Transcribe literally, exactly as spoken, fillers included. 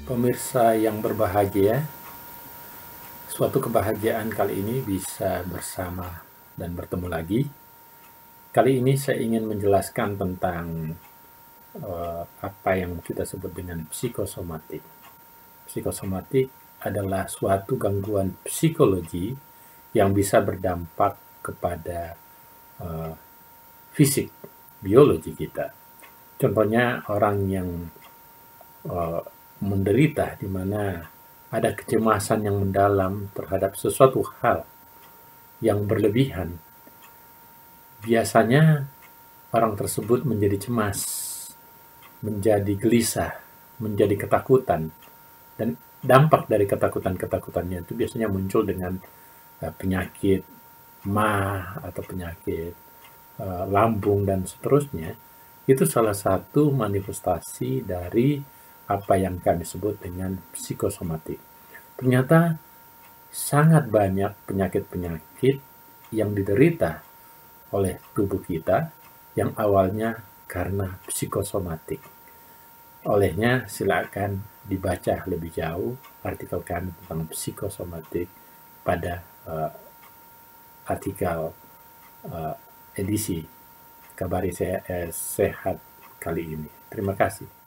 Pemirsa yang berbahagia, suatu kebahagiaan kali ini bisa bersama dan bertemu lagi. Kali ini saya ingin menjelaskan tentang uh, apa yang kita sebut dengan psikosomatik. Psikosomatik adalah suatu gangguan psikologi yang bisa berdampak kepada uh, fisik, biologi kita. Contohnya orang yang uh, menderita di mana ada kecemasan yang mendalam terhadap sesuatu hal yang berlebihan. Biasanya orang tersebut menjadi cemas, menjadi gelisah, menjadi ketakutan. Dan dampak dari ketakutan-ketakutannya itu biasanya muncul dengan uh, penyakit mah atau penyakit uh, lambung dan seterusnya. Itu salah satu manifestasi dari apa yang kami sebut dengan psikosomatik. Ternyata sangat banyak penyakit-penyakit yang diderita oleh tubuh kita yang awalnya karena psikosomatik. Olehnya silakan dibaca lebih jauh artikel kami tentang psikosomatik pada uh, artikel uh, edisi Kabari Se- eh, Sehat kali ini. Terima kasih.